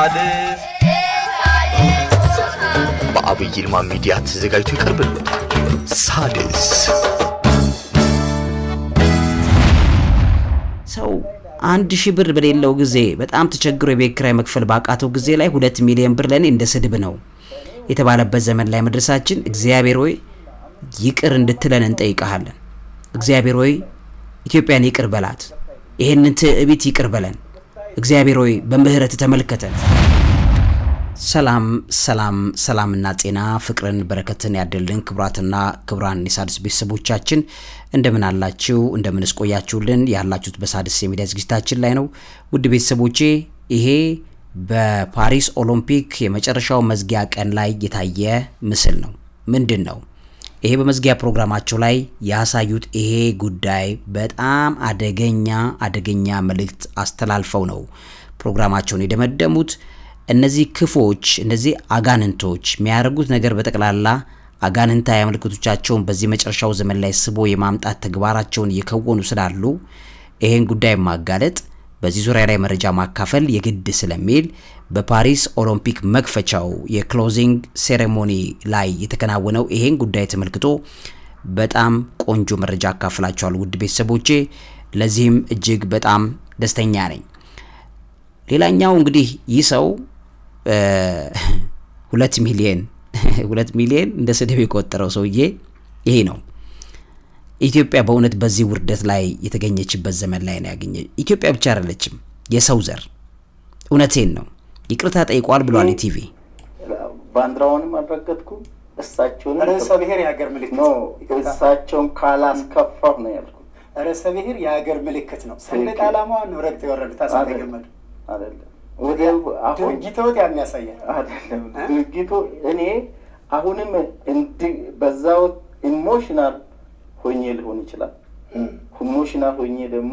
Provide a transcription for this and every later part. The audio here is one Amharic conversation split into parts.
ሳድስ በአብይ ይልማ ሚዲያ ተዘጋጅቶ ይቀርብልዎታል። ሳድስ ሰው 1000 ብር በሌለው ጊዜ በጣም ተቸግሮ የቤት ኪራይ መክፈል ባቃተው ጊዜ ላይ 2 ሚሊዮን ብር ለኔ እንደ ስድብ ነው የተባለበት ዘመን ላይ መድረሳችን እግዚአብሔር ሆይ ይቅር እንድትለን እንጠይቃለን። እግዚአብሔር ሆይ ኢትዮጵያን ይቅር በላት፣ ይሄንን ትዕቢት ይቅር በለን። እግዚአብሔር ሆይ በምህረት ተመልከተን። ሰላም ሰላም ሰላምና ጤና ፍቅርን በረከትን ያደልን ክብራትና ክብራን የሳድስ ቤተሰቦቻችን እንደምን አላችሁ? እንደምንስ ቆያችሁልን? ያላችሁት በሳድስ የሚዲያ ዝግጅታችን ላይ ነው። ውድ ቤተሰቦቼ ይሄ በፓሪስ ኦሎምፒክ የመጨረሻው መዝጊያ ቀን ላይ የታየ ምስል ነው። ምንድነው? ይሄ በመዝጊያ ፕሮግራማቸው ላይ ያሳዩት ይሄ ጉዳይ በጣም አደገኛ መልእክት አስተላልፈው ነው ፕሮግራማቸውን የደመደሙት። እነዚህ ክፎች እነዚህ አጋንንቶች የሚያደርጉት ነገር በተቀላላ አጋንንታዊ ምልክቶቻቸውን በዚህ መጨረሻው ዘመን ላይ ስቦ የማምጣት ተግባራቸውን እየከወኑ ስላሉ ይሄን ጉዳይ ማጋለጥ በዚህ ዙሪያ ላይ መረጃ ማካፈል የግድ ስለሚል በፓሪስ ኦሎምፒክ መክፈቻው የክሎዚንግ ሴሬሞኒ ላይ የተከናወነው ይሄን ጉዳይ ተመልክቶ በጣም ቆንጆ መረጃ አካፍላችኋለሁ ውድ ቤተሰቦቼ። ለዚህም እጅግ በጣም ደስተኛ ነኝ። ሌላኛው እንግዲህ ይህ ሰው 2 ሚሊዮን እንደ ስድብ የቆጠረው ሰውዬ ይሄ ነው። ኢትዮጵያ በእውነት በዚህ ውርደት ላይ የተገኘችበት ዘመን ላይ ነው ያገኘ። ኢትዮጵያ ብቻ አይደለችም የሰው ዘር እውነቴን ነው ይቅርታ ጠይቋል ብሏል ቲቪ። ባንድራውንም አልረገጥኩ እሳቸውን ርዕሰ ብሔር የሀገር ምልክት ነው እሳቸውን ካላስከፋው ነው ያልኩት። ርዕሰ ብሔር የሀገር ምልክት ነው። ሰንደቅ ዓላማውን ነው ረግጠው የወረዱት አሳተገመዱ አይደለም። ወዲያው አሁን ድርጊቶት ያሚያሳያል አይደለም። ድርጊቱ እኔ አሁንም በዛው ኢሞሽናል ሆኜ ሊሆን ይችላል። ኢሞሽናል ሆኜ ደግሞ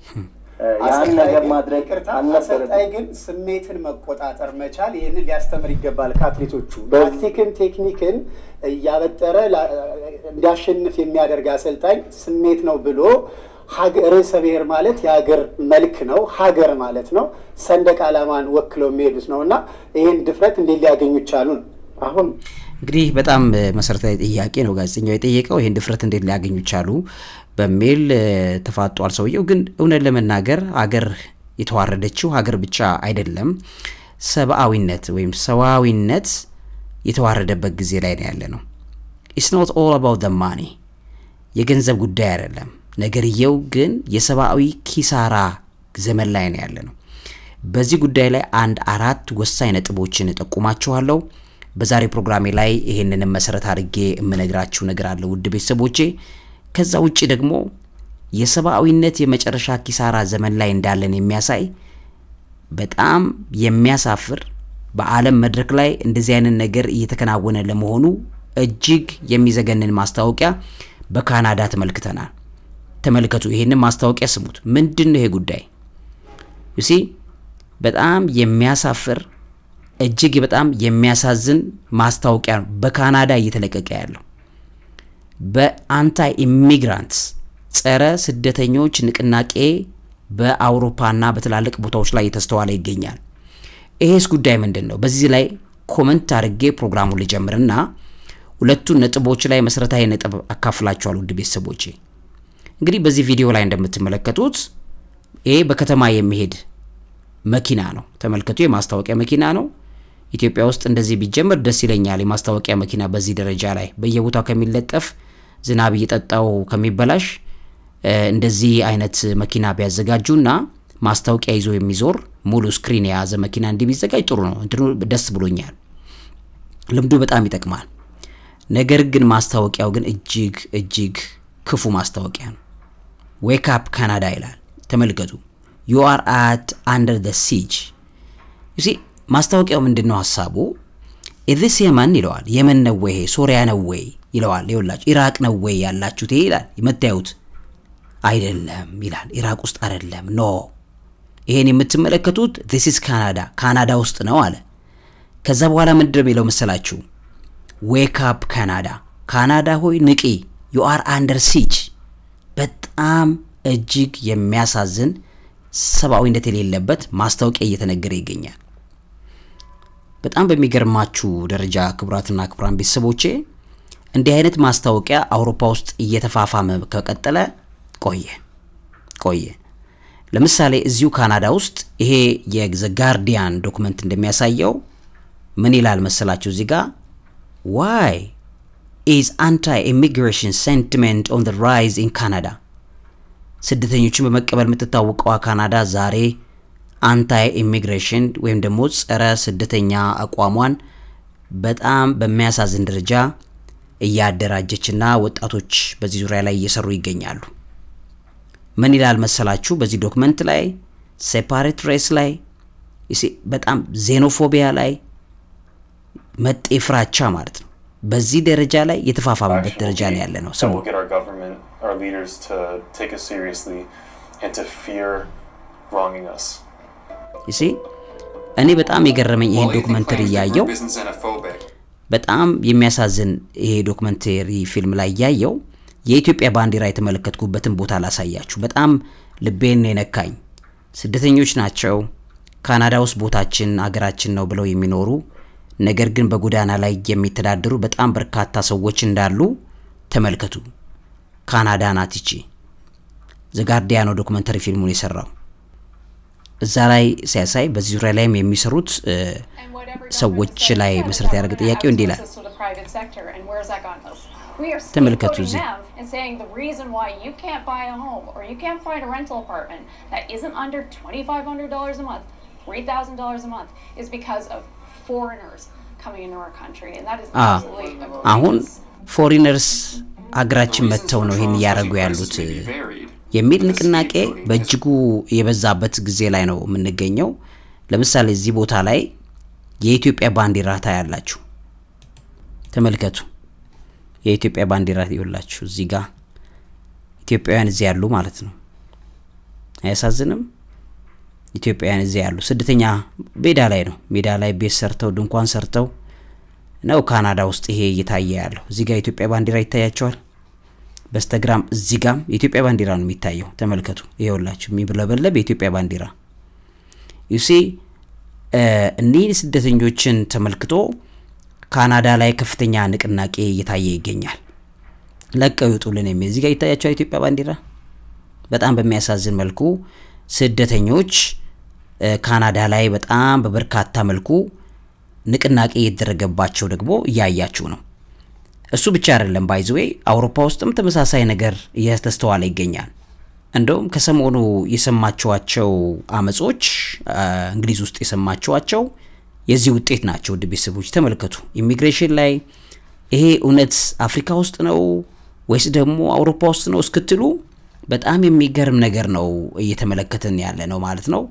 ያን ነገር ማድረግ አልነበረም። ግን ስሜትን መቆጣጠር መቻል ይሄንን ሊያስተምር ይገባል። ከአትሌቶቹ ታክቲክን ቴክኒክን ያበጠረ እንዲያሸንፍ የሚያደርግ አሰልጣኝ ስሜት ነው ብሎ ርዕሰ ብሔር ማለት የሀገር መልክ ነው፣ ሀገር ማለት ነው። ሰንደቅ ዓላማን ወክለው የሚሄዱት ነውና ይሄን ድፍረት እንዴት ሊያገኙ ይቻሉ? አሁን እንግዲህ በጣም መሰረታዊ ጥያቄ ነው ጋዜጠኛው የጠየቀው። ይሄን ድፍረት እንዴት ሊያገኙ ይቻሉ በሚል ተፋጧል ሰውየው። ግን እውነት ለመናገር ሀገር የተዋረደችው ሀገር ብቻ አይደለም፣ ሰብአዊነት ወይም ሰዋዊነት የተዋረደበት ጊዜ ላይ ነው ያለነው። It's not all about the money የገንዘብ ጉዳይ አይደለም። ነገርየው ግን የሰብአዊ ኪሳራ ዘመን ላይ ነው ያለነው። በዚህ ጉዳይ ላይ 4 ወሳኝ ነጥቦችን ተጠቁማችኋለሁ። በዛሬ ፕሮግራሜ ላይ ይሄንን መሰረት አድርጌ እምነግራችሁ ነገር አለ ውድ ቤተሰቦቼ። ከዛ ውጪ ደግሞ የሰብአዊነት የመጨረሻ ኪሳራ ዘመን ላይ እንዳለን የሚያሳይ በጣም የሚያሳፍር በዓለም መድረክ ላይ እንደዚህ አይነት ነገር እየተከናወነ ለመሆኑ እጅግ የሚዘገንን ማስታወቂያ በካናዳ ተመልክተናል። ተመልከቱ፣ ይሄንን ማስታወቂያ ስሙት። ምንድነው ይሄ ጉዳይ? you see በጣም የሚያሳፍር እጅግ በጣም የሚያሳዝን ማስታወቂያ ነው በካናዳ እየተለቀቀ ያለው። በአንታይ ኢሚግራንትስ ጸረ ስደተኞች ንቅናቄ በአውሮፓና በተላለቅ ቦታዎች ላይ የተስተዋለ ይገኛል። ይሄስ ጉዳይ ምንድነው? በዚህ ላይ ኮሜንት አድርጌ ፕሮግራሙን ልጀምርና ሁለቱን ነጥቦች ላይ መሰረታዊ ነጥብ አካፍላችኋለሁ ውድ ቤተሰቦቼ። እንግዲህ በዚህ ቪዲዮ ላይ እንደምትመለከቱት ይሄ በከተማ የሚሄድ መኪና ነው። ተመልከቱ፣ የማስታወቂያ መኪና ነው። ኢትዮጵያ ውስጥ እንደዚህ ቢጀምር ደስ ይለኛል። የማስታወቂያ መኪና በዚህ ደረጃ ላይ በየቦታው ከሚለጠፍ ዝናብ እየጠጣው ከሚበላሽ እንደዚህ አይነት መኪና ቢያዘጋጁና ማስታወቂያ ይዞ የሚዞር ሙሉ ስክሪን የያዘ መኪና እንዲቢዘጋጅ ጥሩ ነው። እንትኑ ደስ ብሎኛል። ልምዱ በጣም ይጠቅማል። ነገር ግን ማስታወቂያው ግን እጅግ ክፉ ማስታወቂያ ነው። ዌክ አፕ ካናዳ ይላል። ተመልከቱ። you are under the siege. you see ማስታወቂያው ምንድነው ሐሳቡ? እዚህ የመን ይለዋል። የመን ነው ወይ ሶሪያ ነው ወይ ይለዋል። ይኸውላችሁ ኢራቅ ነው ወይ ያላችሁት ይላል። ይመታዩት አይደለም ይላል። ኢራቅ ውስጥ አይደለም ኖ ይሄን የምትመለከቱት this is ካናዳ ውስጥ ነው አለ። ከዛ በኋላ ምንድነው የሚለው መሰላችሁ? wake up ካናዳ ሆይ ንቂ you are under siege። በጣም እጅግ የሚያሳዝን ሰብአዊነት የሌለበት ማስታወቂያ እየተነገረ ይገኛል። በጣም በሚገርማችሁ ደረጃ ክቡራትና ክቡራን ቤተሰቦቼ እንዲህ አይነት ማስታወቂያ አውሮፓ ውስጥ እየተፋፋመ ከቀጠለ ቆየ ለምሳሌ እዚሁ ካናዳ ውስጥ ይሄ የዘ ጋርዲያን ዶክመንት እንደሚያሳየው ምን ይላል መሰላችሁ እዚህ ጋር why is anti-immigration sentiment on the rise in Canada ስደተኞችን በመቀበል የምትታወቀው ካናዳ ዛሬ anti-immigration ወይም ደግሞ ጸረ ስደተኛ አቋሟን በጣም በሚያሳዝን ደረጃ እያደራጀችና ወጣቶች በዚህ ዙሪያ ላይ እየሰሩ ይገኛሉ ምን ይላል መሰላችሁ በዚህ ዶክመንት ላይ separate race ላይ በጣም xenophobia ላይ መጤ ፍራቻ ማለት ነው በዚህ ደረጃ ላይ የተፋፋመበት ደረጃ ላይ ያለ ነው ሰው our leaders to take us seriously and to fear wronging us እኔ በጣም የገረመኝ ይሄን ዶክመንተሪ ያየው በጣም የሚያሳዝን ይሄ ዶክመንተሪ ፊልም ላይ ያየው የኢትዮጵያ ባንዲራ የተመለከትኩበትን ቦታ ላሳያችሁ በጣም ልቤን የነካኝ ስደተኞች ናቸው ካናዳ ውስጥ ቦታችን አገራችን ነው ብለው የሚኖሩ ነገር ግን በጎዳና ላይ የሚተዳደሩ በጣም በርካታ ሰዎች እንዳሉ ተመልከቱ ካናዳ ናትቺ ዘ ጋርዲያን ዶክመንተሪ ፊልሙን የሰራው እዛ ላይ ሲያሳይ በዚህ ዙሪያ ላይ የሚሰሩት ሰዎች ላይ መሰረት ያደረገ ጥያቄው እንዲህ ይላል ተመልከቱ እዚህ and saying the reason why you can't buy a home or you can't find a rental apartment that isn't under $2,500 a month, $3,000 a month is because of foreigners coming into our country and that is absolutely አሁን foreigners አገራችን መተው ነው ይሄን ያረጉ ያሉት የሚል ንቅናቄ በእጅጉ የበዛበት ጊዜ ላይ ነው የምንገኘው ለምሳሌ እዚህ ቦታ ላይ የኢትዮጵያ ባንዲራ ታያላችሁ ተመልከቱ የኢትዮጵያ ባንዲራ ይውላችሁ እዚህ ጋር ኢትዮጵያውያን እዚህ ያሉ ማለት ነው አያሳዝንም ኢትዮጵያውያን እዚህ ያሉ ስደተኛ ሜዳ ላይ ቤት ሰርተው ድንኳን ሰርተው ነው ካናዳ ውስጥ ይሄ እየታየ ያለው እዚህ ጋር ኢትዮጵያ ባንዲራ ይታያቸዋል በስተግራም እዚህ ጋር የኢትዮጵያ ባንዲራ ነው የሚታየው ተመልከቱ ይኸውላችሁ የሚብለበለብ የኢትዮጵያ ባንዲራ you see እኒህ ስደተኞችን ተመልክቶ ካናዳ ላይ ከፍተኛ ንቅናቄ እየታየ ይገኛል ለቀው ይጡልን የሚል እዚህ ጋር ይታያቸው የኢትዮጵያ ባንዲራ በጣም በሚያሳዝን መልኩ ስደተኞች ካናዳ ላይ በጣም በበርካታ መልኩ ንቅናቄ እየተደረገባቸው ደግሞ ያያችሁ ነው እሱ ብቻ አይደለም ባይ ዘ ዌይ አውሮፓ ውስጥም ተመሳሳይ ነገር እየተስተዋለ ይገኛል እንደውም ከሰሞኑ የሰማችኋቸው አመጾች እንግሊዝ ውስጥ የሰማችኋቸው የዚህ ውጤት ናቸው ድቤሰቦች ተመልከቱ ኢሚግሬሽን ላይ ይሄ እውነት አፍሪካ ውስጥ ነው ወይስ ደግሞ አውሮፓ ውስጥ ነው እስክትሉ በጣም የሚገርም ነገር ነው እየተመለከተን ያለ ነው ማለት ነው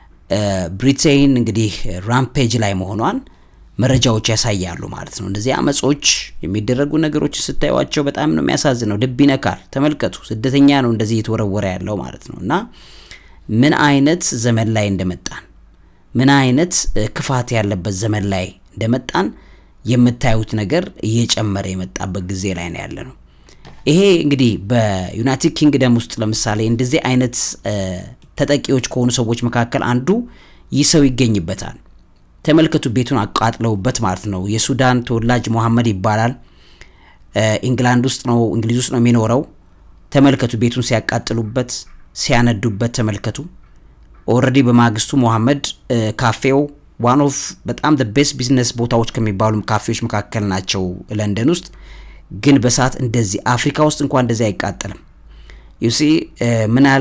ብሪቴን እንግዲህ ራምፔጅ ላይ መሆኗን መረጃዎች ያሳያሉ ማለት ነው እንደዚህ አመጾች የሚደረጉ ነገሮች ስታዩዋቸው በጣም ነው የሚያሳዝነው ልብ ይነካል ተመልከቱ ስደተኛ ነው እንደዚህ የተወረወረ ያለው ማለት ነውና ምን አይነት ዘመን ላይ እንደመጣን ምን አይነት ክፋት ያለበት ዘመን ላይ እንደመጣን የምታዩት ነገር እየጨመረ የመጣበት ጊዜ ላይ ነው ያለነው ይሄ እንግዲህ በዩናይትድ ኪንግደም ውስጥ ለምሳሌ እንደዚህ አይነት ተጠቂዎች ከሆኑ ሰዎች መካከል አንዱ ይሰው ይገኝበታል ተመልከቱ ቤቱን አቃጥለውበት ማለት ነው የሱዳን ተወላጅ መሐመድ ይባላል እንግላንድ ውስጥ ነው እንግሊዝ ውስጥ ነው የሚኖረው ተመልከቱ ቤቱን ሲያቃጥሉበት ሲያነዱበት ተመልከቱ ኦሬዲ በማግስቱ መሐመድ ካፌው one of በጣም the best business ቦታዎች ከሚባሉ ካፌዎች መካከል ናቸው ለንደን ውስጥ ግን በሳት እንደዚህ አፍሪካ ውስጥ እንኳን እንደዚህ አይቃጠልም you see ምን አለ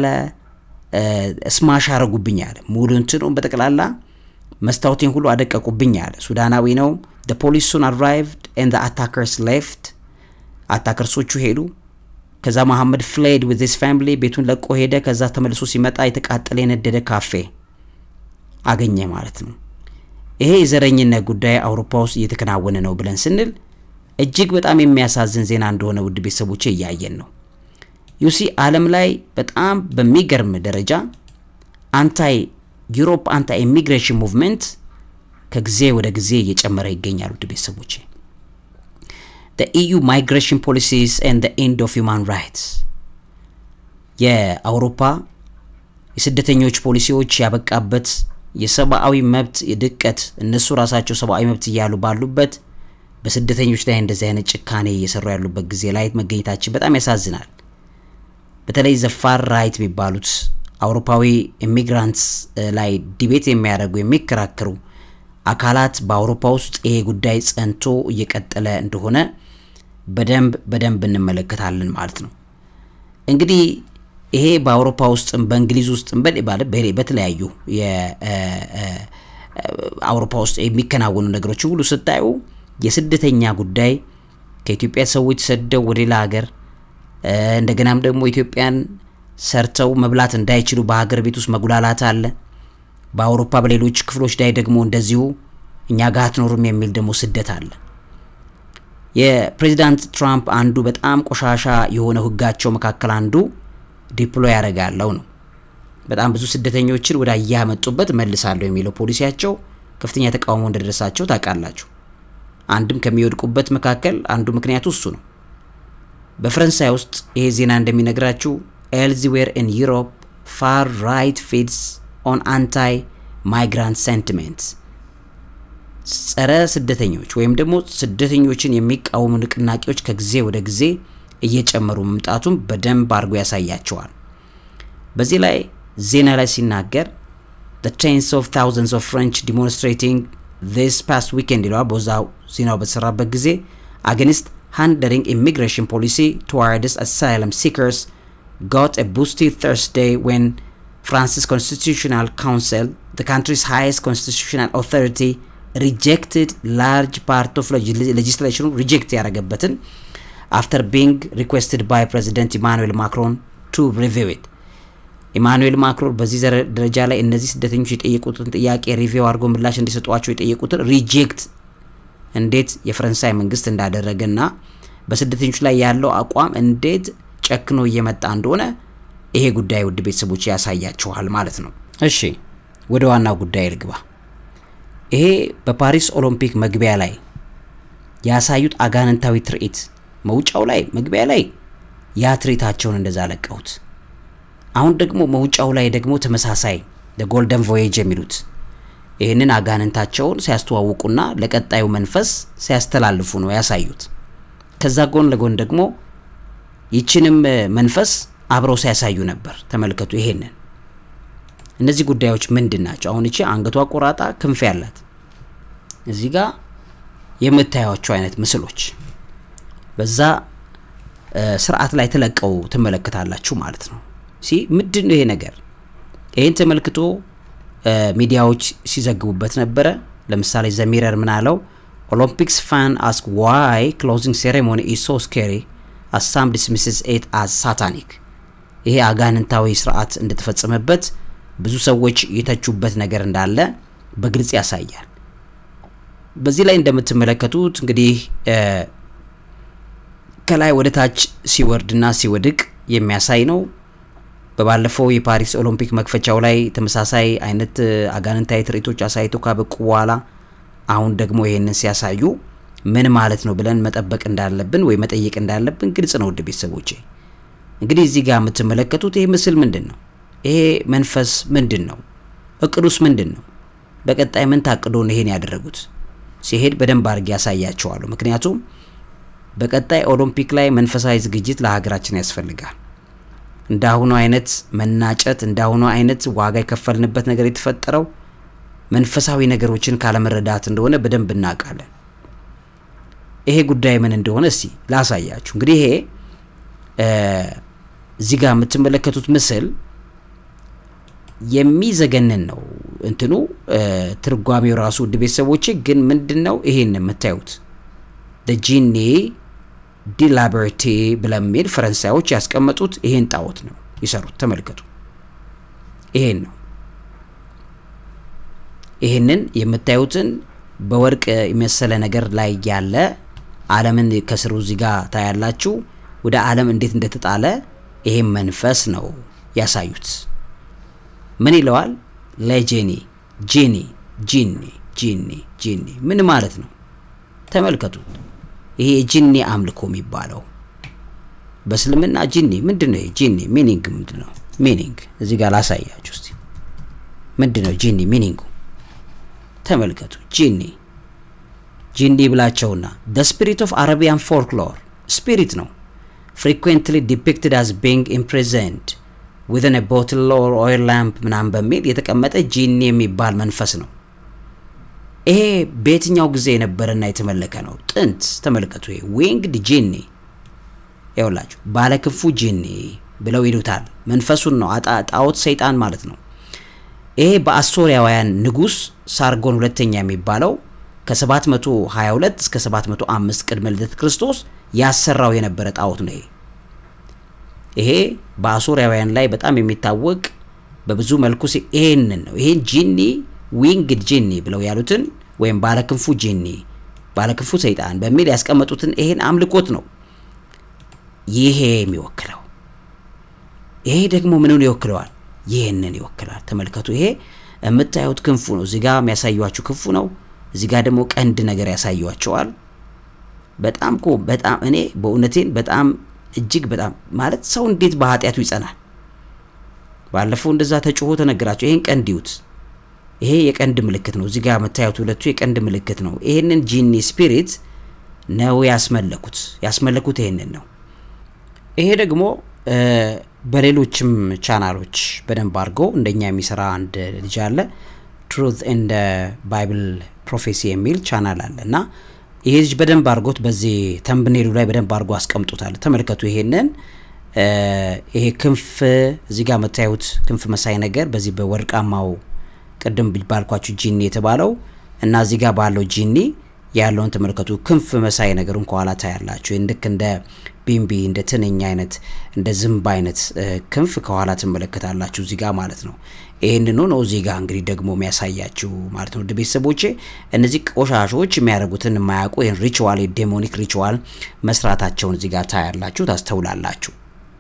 ስማሽ አረጉብኝ አለ ሙሉ እንትኑን በተቀላላ መስታወቴን ሁሉ አደቀቁብኝ አለ ሱዳናዊ ነው the police soon arrived and the attackers left አታከርሶቹ ሄዱ ከዛ መሐመድ fled with his family ቤቱን ለቆ ሄደ ከዛ ተመልሶ ሲመጣ የተቃጠለ የነደደ ካፌ አገኘ ማለት ነው ይሄ ዘረኝነት ጉዳይ አውሮፓ ውስጥ እየተከናወነ ነው ብለን ስንል እጅግ በጣም የሚያሳዝን ዜና እንደሆነ ውድ ቤተሰቦቼ ያያየን ነው you see ዓለም ላይ በጣም በሚገርም ደረጃ ዩሮፕ አንታይ ኢሚግሬሽን ሙቭመንት ከጊዜ ወደ ጊዜ እየጨመረ ይገኛል ውድ ቤተሰቦቼ the EU migration policies and the end of human rights የአውሮፓ የስደተኞች ፖሊሲዎች ያበቃበት የሰብአዊ መብት የድቀት እነሱ ራሳቸው ሰብአዊ መብት ይያሉ ባሉበት በስደተኞች ላይ እንደዚህ አይነት ጭካኔ እየሰሩ ያሉበት ጊዜ ላይ መገኘታችን በጣም ያሳዝናል። በተለይ ዘፋር ራይት ቢባሉት አውሮፓዊ ኢሚግራንትስ ላይ ዲቤት የሚያደርጉ የሚከራከሩ አካላት በአውሮፓ ውስጥ ይሄ ጉዳይ ጸንቶ እየቀጠለ እንደሆነ በደንብ እንመለከታለን ማለት ነው። እንግዲህ ይሄ በአውሮፓ ውስጥም በእንግሊዝ ውስጥም በተለያዩ የአውሮፓ ውስጥ የሚከናወኑ ነገሮች ሁሉ ስታዩ የስደተኛ ጉዳይ ከኢትዮጵያ ሰዎች ተሰደው ወደ ሌላ ሀገር እንደገናም ደግሞ ኢትዮጵያን ሰርተው መብላት እንዳይችሉ በሀገር ቤት ውስጥ መጉላላት አለ። በአውሮፓ በሌሎች ክፍሎች ላይ ደግሞ እንደዚሁ እኛ ጋር አትኖሩም የሚል ደግሞ ስደት አለ። የፕሬዝዳንት ትራምፕ አንዱ በጣም ቆሻሻ የሆነ ህጋቸው መካከል አንዱ ዲፕሎይ ያረጋለው ነው። በጣም ብዙ ስደተኞችን ወደ ያመጡበት መልሳለሁ የሚለው ፖሊሲያቸው ከፍተኛ ተቃውሞ እንደደረሳቸው ታውቃላችሁ። አንድም ከሚወድቁበት መካከል አንዱ ምክንያቱ እሱ ነው። በፍራንሳይ ውስጥ ይሄ ዜና እንደሚነግራችሁ elsewhere in Europe far right feeds on anti-migrant sentiments ጸረ ስደተኞች ወይም ደግሞ ስደተኞችን የሚቃወሙ ንቅናቄዎች ከጊዜ ወደ ጊዜ እየጨመሩ መምጣቱን በደንብ አድርጎ ያሳያቸዋል። በዚህ ላይ ዜና ላይ ሲናገር the tens of thousands of French demonstrating this past weekend ይላል በዛው ዜናው በተሰራበት ጊዜ against handling immigration policy towards asylum seekers got a boost Thursday when France's Constitutional Council, the country's highest constitutional authority, rejected large part of legislation reject ያረገበትን after being requested by President Emmanuel Macron to review it. Emmanuel Macron በዚህ ደረጃ ላይ እነዚህ ስደተኞች የጠየቁትን ጥያቄ ሪቪው አድርጎ ምላሽ እንዲሰጧቸው የጠየቁትን ሪጀክት እንዴት የፍራንሳይ መንግስት እንዳደረገና በስደተኞች ላይ ያለው አቋም እንዴት ጨክኖ እየመጣ እንደሆነ ይሄ ጉዳይ ውድ ቤተሰቦች ያሳያችኋል ማለት ነው። እሺ ወደ ዋናው ጉዳይ ልግባ። ይሄ በፓሪስ ኦሎምፒክ መግቢያ ላይ ያሳዩት አጋንንታዊ ትርኢት መውጫው ላይ መግቢያ ላይ ያ ትርኢታቸውን እንደዛ ለቀውት አሁን ደግሞ መውጫው ላይ ደግሞ ተመሳሳይ the golden voyage የሚሉት ይሄንን አጋንንታቸውን ሲያስተዋውቁና ለቀጣዩ መንፈስ ሲያስተላልፉ ነው ያሳዩት። ከዛ ጎን ለጎን ደግሞ ይችንም መንፈስ አብረው ሲያሳዩ ነበር። ተመልከቱ ይሄንን እነዚህ ጉዳዮች ምንድናቸው? አሁን እቺ አንገቷ ቆራጣ ክንፍ ያላት እዚህ ጋር የምታዩቸው አይነት ምስሎች በዛ ስርዓት ላይ ተለቀው ተመለከታላችሁ ማለት ነው። ምንድነው ይሄ ነገር? ይሄን ተመልክቶ ሚዲያዎች ሲዘግቡበት ነበር። ለምሳሌ ዘሚረር ምን አለው? Olympics fan ask why closing ceremony is so scary as some dismisses it as satanic. ይሄ አጋንንታዊ ስርዓት እንደተፈጸመበት ብዙ ሰዎች የተቹበት ነገር እንዳለ በግልጽ ያሳያል። በዚህ ላይ እንደምትመለከቱት እንግዲህ ከላይ ወደ ታች ሲወርድና ሲወድቅ የሚያሳይ ነው። በባለፈው የፓሪስ ኦሎምፒክ መክፈቻው ላይ ተመሳሳይ አይነት አጋንንታዊ ትርኢቶች አሳይቶ ካበቁ በኋላ አሁን ደግሞ ይሄንን ሲያሳዩ ምን ማለት ነው ብለን መጠበቅ እንዳለብን ወይ መጠየቅ እንዳለብን ግልጽ ነው ውድ ቤተሰቦቼ። እንግዲህ እዚህ ጋር የምትመለከቱት ይሄ ምስል ምንድነው? ይሄ መንፈስ ምንድነው? እቅዱስ ምንድነው? በቀጣይ ምን ታቅዶ ነው ይሄን ያደረጉት? ሲሄድ በደንብ አድርጌ ያሳያቸዋለሁ። ምክንያቱም በቀጣይ ኦሎምፒክ ላይ መንፈሳዊ ዝግጅት ለሀገራችን ያስፈልጋል። እንዳሁኑ አይነት መናጨት እንዳሁኑ አይነት ዋጋ የከፈልንበት ነገር የተፈጠረው መንፈሳዊ ነገሮችን ካለመረዳት እንደሆነ በደንብ እናውቃለን። ይሄ ጉዳይ ምን እንደሆነ እስቲ ላሳያችሁ። እንግዲህ ይሄ እዚህ ጋር የምትመለከቱት ምስል የሚዘገነን ነው እንትኑ ትርጓሜው ራሱ ውድ ቤተሰቦቼ ግን ምንድነው ይሄን የምታዩት? the genie de liberté ብለሚል ፈረንሳዮች ያስቀመጡት ይሄን ጣዖት ነው ይሰሩት። ተመልከቱ ይሄን ነው። ይሄንን የምታዩትን በወርቅ የመሰለ ነገር ላይ ያለ ዓለምን ከስሩ እዚህ ጋር ታያላችሁ። ወደ ዓለም እንዴት እንደተጣለ ይሄ መንፈስ ነው ያሳዩት። ምን ይለዋል? ለጂኒ ጂኒ ጂኒ ጂኒ ጂኒ ምን ማለት ነው? ተመልከቱ። ይሄ ጂኒ አምልኮ የሚባለው በእስልምና ጂኒ ምንድነው? ጂኒ ሚኒንግ ምንድነው? ሚኒንግ እዚህ ጋር ላሳያችሁ እስቲ ምንድነው ጂኒ ሚኒንጉ? ተመልከቱ። ጂኒ ብላቸውና the spirit of Arabian folklore spirit ነው frequently depicted as being imprisoned within a bottle or oil lamp ምናምን በሚል የተቀመጠ ጂኒ የሚባል መንፈስ ነው። ይሄ በየትኛው ጊዜ ነበርና የተመለከ ነው? ጥንት። ተመልከቱ። ይሄ winged ጂኒ ይኸውላችሁ ባለክፉ ጂኒ ብለው ይሉታል። መንፈሱን ነው ጣዖት ሰይጣን ማለት ነው። ይሄ በአሶሪያውያን ንጉስ ሳርጎን ሁለተኛ የሚባለው ከ722 እስከ 705 ቅድመ ልደት ክርስቶስ ያሰራው የነበረ ጣዖት ነው። ይሄ በአሶሪያውያን ላይ በጣም የሚታወቅ በብዙ መልኩ ይሄንን ነው። ይሄን ጂኒ ዊንግድ ጂኒ ብለው ያሉትን ወይም ባለክንፉ ጂኒ ባለክንፉ ሰይጣን በሚል ያስቀመጡትን ይሄን አምልኮት ነው ይሄ የሚወክለው። ይሄ ደግሞ ምንን ይወክለዋል? ይሄንን ይወክላል። ተመልከቱ። ይሄ የምታዩት ክንፉ ነው። እዚህ ጋር የሚያሳዩአችሁ ክንፉ ነው። እዚህ ጋር ደግሞ ቀንድ ነገር ያሳዩአቸዋል። በጣም እኔ በእውነቴን በጣም እጅግ በጣም ማለት ሰው እንዴት በኃጢያቱ ይጸናል? ባለፈው እንደዛ ተጮሆ ተነግራቸው ይሄን ቀንድ ይዩት። ይሄ የቀንድ ምልክት ነው። እዚህ ጋር የምታዩት ሁለቱ የቀንድ ምልክት ነው። ይሄንን ጂኒ ስፒሪት ነው ያስመለኩት ይሄንን ነው። ይሄ ደግሞ በሌሎችም ቻናሎች በደንብ አድርጎ እንደኛ የሚሰራ አንድ ልጅ አለ Truth in the Bible Prophecy የሚል ቻናል አለና ይሄ ልጅ በደንብ አድርጎት በዚህ ተምብኔሉ ላይ በደንብ አድርጎ አስቀምጦታል። ተመልከቱ። ይሄንን ይሄ ክንፍ እዚህ ጋር መታየት ክንፍ መሳይ ነገር በዚህ በወርቃማው ቀደም ባልኳችሁ ጂኒ የተባለው እና እዚህ ጋር ባለው ጂኒ ያለውን ተመልከቱ። ክንፍ መሳይ ነገሩን ከኋላ ታያላችሁ። እንድክ እንደ ቢምቢ እንደ ትንኛ አይነት እንደ ዝምባ አይነት ክንፍ ከኋላ ተመለከታላችሁ እዚህ ጋር ማለት ነው። ይሄንን ነው እዚህ ጋር እንግዲህ ደግሞ የሚያሳያችሁ ማለት ነው። ቤተሰቦቼ እነዚህ ቆሻሾች የሚያደርጉትን የማያውቁ ይሄን ሪቹዋል ዴሞኒክ ሪቹዋል መስራታቸውን እዚህ ጋር ታያላችሁ ታስተውላላችሁ።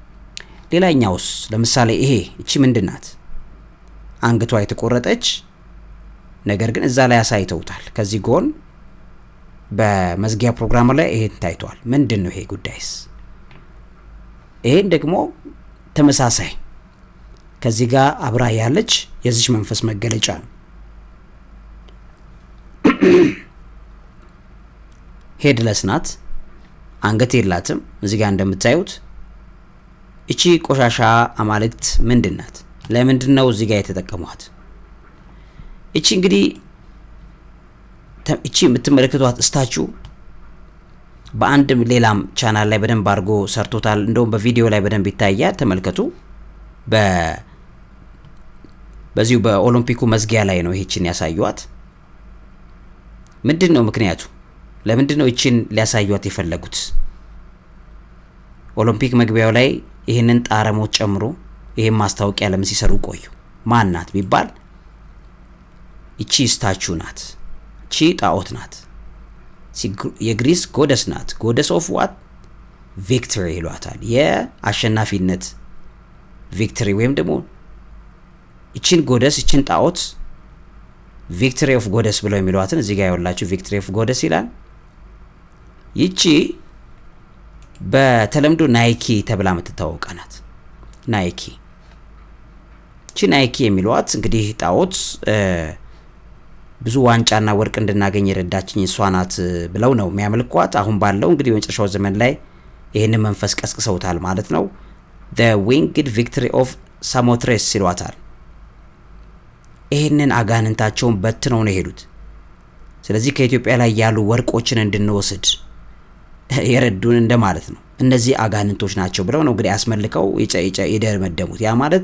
ሌላኛውስ ለምሳሌ ይሄ እቺ ምንድናት? አንገቷ የተቆረጠች ነገር ግን እዛ ላይ ያሳይተውታል። ከዚህ ጎን በመዝጊያ ፕሮግራም ላይ ይሄን ታይቷል። ምንድነው ይሄ ጉዳይስ? ይሄን ደግሞ ተመሳሳይ ከዚህ ጋር አብራ ያለች የዚህ መንፈስ መገለጫ ነው። ሄድለስ ናት፣ አንገት የላትም። እዚህ ጋር እንደምታዩት እቺ ቆሻሻ አማልክት ምንድናት? ለምንድነው እዚህ ጋር የተጠቀሟት? እቺ እንግዲህ እቺ የምትመለከቷት ስታቹ በአንድ ሌላም ቻናል ላይ በደንብ አድርጎ ሰርቶታል። እንደውም በቪዲዮ ላይ በደንብ ይታያል። ተመልከቱ። በዚሁ በኦሎምፒኩ መዝጊያ ላይ ነው ይህችን ያሳዩት። ምንድነው ምክንያቱ? ለምንድነው ይህችን ሊያሳዩት የፈለጉት? ኦሎምፒክ መግቢያው ላይ ይሄንን ጣረሞት ጨምሮ ይሄን ማስታወቂያ ለምን ሲሰሩ ቆዩ? ማን ናት ቢባል እቺ ስታቹ ናት። እቺ ጣዖት ናት። የግሪስ ጎደስ ናት። ጎደስ ኦፍ ዋት? ቪክቶሪ ይሏታል። የአሸናፊነት ቪክቶሪ ወይም ደግሞ እቺን ጎደስ እቺን ጣዖት ቪክቶሪ ኦፍ ጎደስ ብለው የሚሏትን እዚህ ጋር ያወላችሁ ቪክቶሪ ኦፍ ጎደስ ይላል። ይቺ በተለምዶ ናይኪ ተብላ የምትታወቀናት ናይኪ። እቺ ናይኪ የሚሏት እንግዲህ ጣዖት ብዙ ዋንጫና ወርቅ እንድናገኝ የረዳችኝ እሷ ናት ብለው ነው የሚያመልኳት። አሁን ባለው እንግዲህ በመጨረሻው ዘመን ላይ ይሄንን መንፈስ ቀስቅሰውታል ማለት ነው። the winged victory of ሳሞትሬስ ይሏታል። ይሄንን አጋንንታቸውን በትነው ነው የሄዱት። ስለዚህ ከኢትዮጵያ ላይ ያሉ ወርቆችን እንድንወስድ የረዱን እንደማለት ነው። እነዚህ አጋንንቶች ናቸው ብለው ነው እንግዲህ አስመልከው የደረመደሙት። ያ ማለት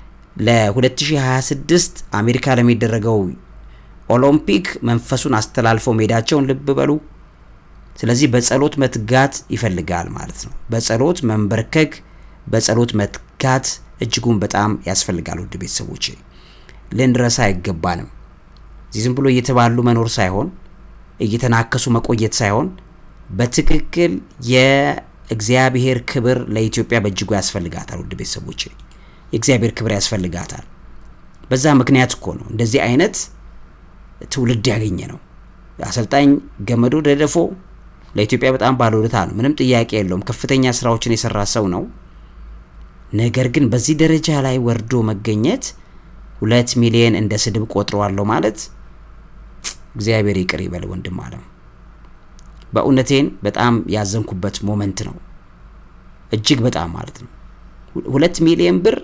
ለ2026 አሜሪካ ለሚደረገው ኦሎምፒክ መንፈሱን አስተላልፈው ሜዳቸውን ልብ በሉ። ስለዚህ በጸሎት መትጋት ይፈልጋል ማለት ነው። በጸሎት መንበርከክ በጸሎት መትጋት እጅጉን በጣም ያስፈልጋል። ውድ ቤተሰቦቼ ልንረሳ አይገባንም። ዝም ብሎ እየተባሉ መኖር ሳይሆን እየተናከሱ መቆየት ሳይሆን በትክክል የእግዚአብሔር ክብር ለኢትዮጵያ በእጅጉ ያስፈልጋታል። ውድ ቤተሰቦቼ የእግዚአብሔር ክብር ያስፈልጋታል። በዛ ምክንያት እኮ ነው እንደዚህ አይነት ትውልድ ያገኘ ነው። አሰልጣኝ ገመዱ ደደፎ ለኢትዮጵያ በጣም ባለውለታ ነው። ምንም ጥያቄ የለውም። ከፍተኛ ስራዎችን የሰራ ሰው ነው። ነገር ግን በዚህ ደረጃ ላይ ወርዶ መገኘት 2 ሚሊዮን እንደ ስድብ ቆጥረዋለሁ ማለት እግዚአብሔር ይቅር ይበል ወንድም አለም በእውነቴን በጣም ያዘንኩበት ሞመንት ነው እጅግ በጣም ማለት ነው 2 ሚሊዮን ብር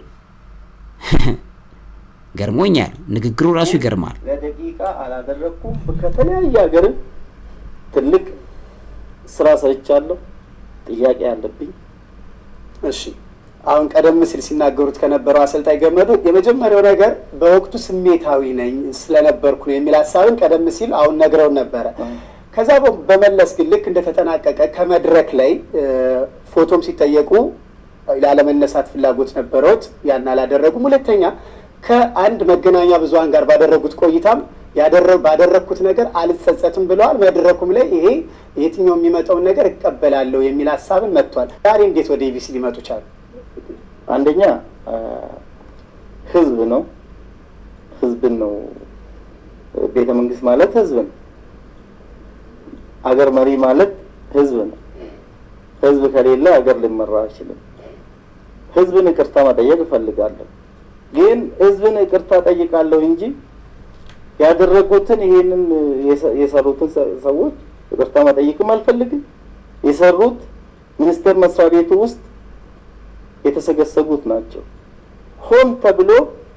ገርሞኛል ንግግሩ ራሱ ይገርማል ለደቂቃ አላደረኩም ከተለያየ ሀገር ትልቅ ስራ ሰርቻለሁ ጥያቄ አለብኝ እሺ አሁን ቀደም ሲል ሲናገሩት ከነበረው አሰልጣኝ ገመዱ የመጀመሪያው ነገር በወቅቱ ስሜታዊ ነኝ ስለነበርኩ ነው የሚል ሐሳብን ቀደም ሲል አሁን ነግረው ነበር ከዛ በመለስ ግን ልክ እንደተጠናቀቀ ከመድረክ ላይ ፎቶም ሲጠየቁ ያለመነሳት ፍላጎት ነበረውት ያን አላደረጉም ሁለተኛ ከአንድ መገናኛ ብዙሃን ጋር ባደረጉት ቆይታም ባደረኩት ነገር አልጸጸትም ብለዋል መድረኩም ላይ ይሄ የትኛው የሚመጣው ነገር እቀበላለሁ የሚል ሐሳብን መጥቷል ዛሬ እንዴት ወደ ኢቢሲ ሊመጡ ቻሉ አንደኛ ህዝብ ነው ቤተ መንግስት ማለት ህዝብ ነው አገር መሪ ማለት ህዝብ ነው ህዝብ ከሌለ አገር ሊመራ አይችልም ህዝብን ይቅርታ መጠየቅ ፈልጋለሁ ግን ህዝብን ይቅርታ ጠይቃለሁ እንጂ ያደረጉትን ይሄንን የሰሩትን ሰዎች ይቅርታ መጠየቅም አልፈልግም የሰሩት ሚኒስተር መስሪያ ቤቱ ውስጥ የተሰገሰጉት ናቸው ሆን ተብሎ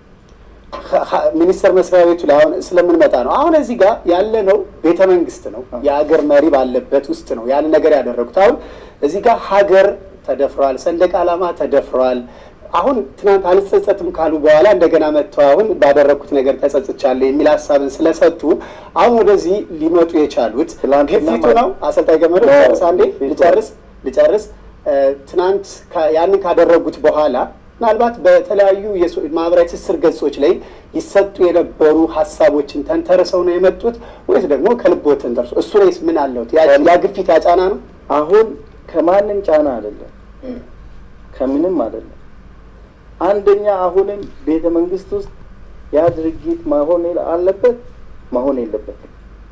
ሚኒስተር መስሪያ ቤቱ ላይ አሁን ስለምን መጣ ነው አሁን እዚህ ጋር ያለ ነው ቤተ መንግስት ነው የሀገር መሪ ባለበት ውስጥ ነው ያን ነገር ያደረጉት አሁን እዚህ ጋር ሀገር ተደፍሯል ሰንደቅ ዓላማ ተደፍሯል አሁን ትናንት አልጸጸትም ካሉ በኋላ እንደገና መጥተው አሁን ባደረኩት ነገር ተጸጽቻለሁ የሚል ሐሳብን ስለሰጡ አሁን ወደዚህ ሊመጡ የቻሉት ግፊቱ ነው አሰልጣኝ ገመዱ ልጨርስ ትናንት ያንን ካደረጉት በኋላ ምናልባት በተለያዩ የማህበራዊ ትስስር ገጾች ላይ ይሰጡ የነበሩ ሐሳቦችን ተንተርሰው ነው የመጡት ወይስ ደግሞ ከልቦት ተንተርሰው እሱ ላይስ ምን አለው ያ ግፊት ያጫና ነው አሁን ከማንም ጫና አይደለም ከምንም አይደለም አንደኛ አሁንም ቤተ መንግስት ውስጥ ያ ድርጊት ማሆን አለበት ማሆን የለበትም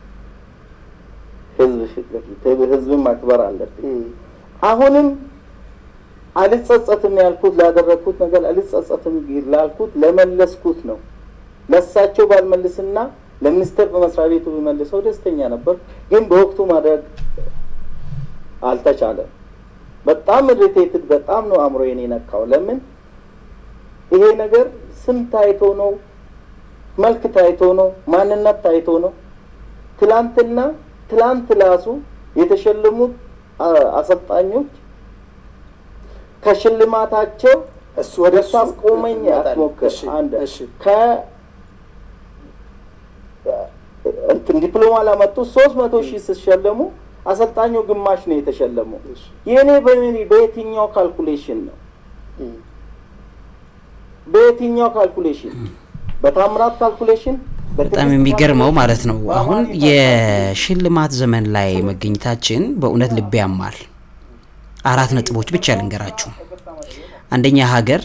ህዝብ ማክበር አለበት አሁንም አልጸጸትም ያልኩት ላደረኩት ነገር አልጸጸትም ይላልኩት ለመለስኩት ነው ለሳቸው ባልመልስና ለሚኒስተር በመስሪያ ቤቱ በመልሰው ደስተኛ ነበር ግን በወቅቱ ማድረግ አልተቻለም በጣም ሪቴትድ በጣም ነው አምሮዬን የነካው ለምን ይሄ ነገር ስም ታይቶ ነው መልክ ታይቶ ነው ማንነት ታይቶ ነው ትላንት ላሱ የተሸለሙት አሰልጣኞች ከሽልማታቸው እሱ ወደ ሷስ ቆመኝ አትሞክር አንድ እንትን ዲፕሎማ ላመጡ 300,000 ሲሸለሙ አሰልጣኙ ግማሽ ነው የተሸለመው የኔ በየትኛው ካልኩሌሽን ነው በየትኛው ካልኩሌሽን በታምራት ካልኩሌሽን በጣም የሚገርመው ማለት ነው አሁን የሽልማት ዘመን ላይ መገኘታችን በእውነት ልብ ያማል 4 ነጥቦች ብቻ ልንገራችሁ አንደኛ ሀገር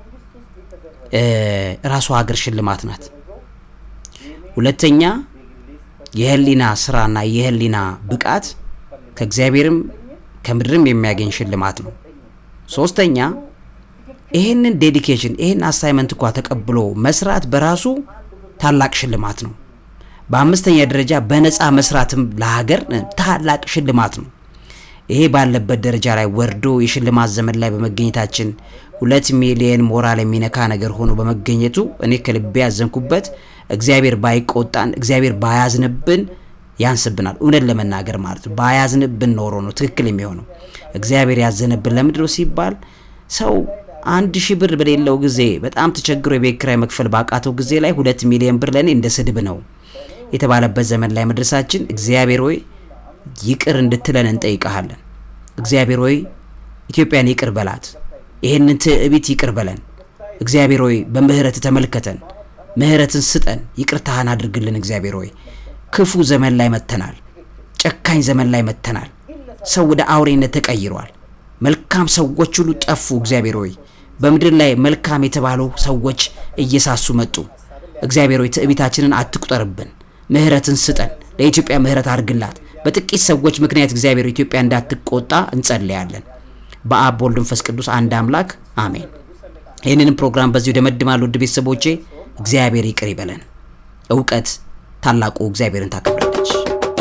ራሱ ሀገር ሽልማት ናት ሁለተኛ የህሊና ስራና የህሊና ብቃት ከእግዚአብሔርም ከምድርም የሚያገኝ ሽልማት ነው ሶስተኛ ይሄንን ዴዲኬሽን ይሄን አሳይመንት እንኳን ተቀብሎ መስራት በራሱ ታላቅ ሽልማት ነው በአምስተኛ ደረጃ በነፃ መስራትም ለሀገር ታላቅ ሽልማት ነው ይሄ ባለበት ደረጃ ላይ ወርዶ የሽልማት ዘመን ላይ በመገኘታችን 2 ሚሊዮን ሞራል የሚነካ ነገር ሆኖ በመገኘቱ እኔ ከልቤ ያዘንኩበት እግዚአብሔር ባይቆጣን እግዚአብሔር ባያዝንብን ያንስብናል እውነት ለመናገር ማለት ነው ባያዝንብን ኖሮ ነው ትክክል የሚሆነው እግዚአብሔር ያዘነብን ለምድረው ሲባል ሰው 1000 ብር በሌለው ጊዜ በጣም ተቸግሮ የቤት ኪራይ መክፈል ባቃተው ጊዜ ላይ 2 ሚሊዮን ብር ለኔ እንደ ስድብ ነው የተባለበት ዘመን ላይ መድረሳችን እግዚአብሔር ሆይ ይቅር እንድትለን እንጠይቃለን እግዚአብሔር ሆይ ኢትዮጵያን ይቅር በላት ይሄንን ትዕቢት ይቅር በለን እግዚአብሔር ሆይ በምህረት ተመልከተን ምህረትን ስጠን ይቅርታህን አድርግልን እግዚአብሔር ሆይ ክፉ ዘመን ላይ መተናል ጨካኝ ዘመን ላይ መተናል ሰው ወደ አውሬነት ተቀይሯል መልካም ሰዎች ሁሉ ጠፉ እግዚአብሔር ሆይ በመድር ላይ መልካም የተባሉ ሰዎች እየሳሱ መጡ እግዚአብሔር ሆይ ትዕቢታችንን አትቁጠርብን ምህረትን ስጠን ለኢትዮጵያ ምህረት አድርግላት በጥቂት ሰዎች ምክንያት እግዚአብሔር ኢትዮጵያ እንዳትቆጣ እንጸልያለን በአብ ወልድ መንፈስ ቅዱስ አንድ አምላክ አሜን ይሄንን ፕሮግራም በዚሁ ደመድማለሁ ውድ ቤተሰቦቼ እግዚአብሔር ይቅር ይበለን ዕውቀት ታላቁ እግዚአብሔርን ታከብራለች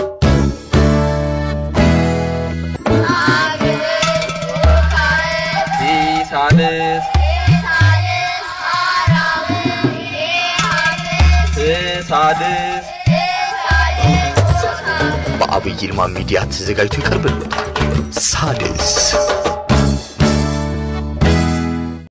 ሳድስ በአብይ ይልማ ሚዲያ ተዘጋጅቶ ይቀርብልዎታል። ሳድስ